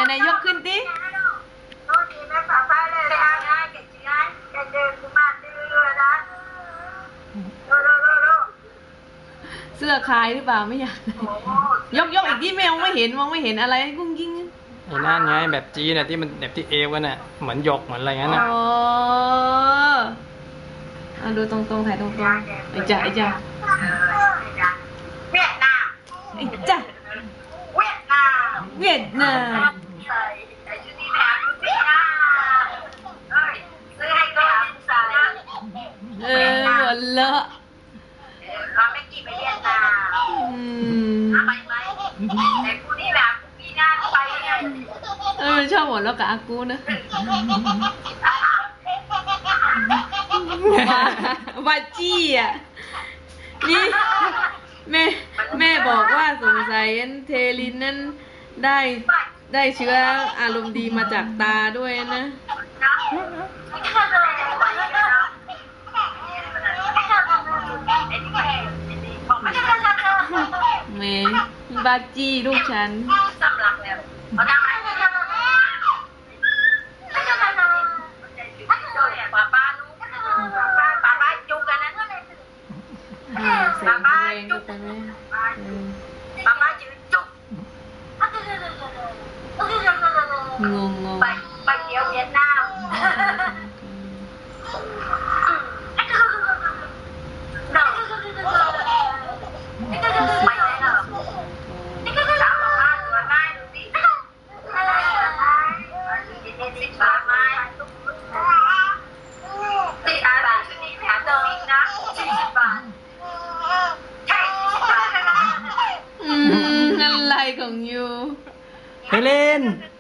ไหนยกขึ้นดิเสื้อคลายหรือเปล่าไม่อยากยกอีกที่มองไม่เห็นอะไรกุ้งกิ้งไอ้นั่นไงแบบจีนน่ะที่มันแบบที่เอวกันน่ะเหมือนหยกเหมือนอะไรงั้นน่ะเอาดูตรงถ่ายตรงไอ้จ่าเวียดนามไอ้จ่าเวียดนามไอ้ชุดนี้แบบเวียดนามเฮ้ยซื้อให้ก็ใส่หมดละเราไม่กี่ไปเวียดนามไปไหมแต่กูนี่แบบมีงานไปชอบหมดแล้วกับอากูนะวาจี้อ่ะนี่แม่บอกว่าสงสัยเทลินนั้นได้เชื้ออารมณ์ดีมาจากตาด้วยนะแม่บาจี้ลูกฉันสำหรับแล้วเอาได้ป้าจุกกันนะป้าจุกป้าจืดจุกงไปเที่ยวเวียดนามไปไหนเหรอตามมาดูง่ายดูสิ10 บาทไหม10 บาทชุดนี้แถมเติมอีกนะ40 บาทใช่40 บาทอะไรของยูเฮเลน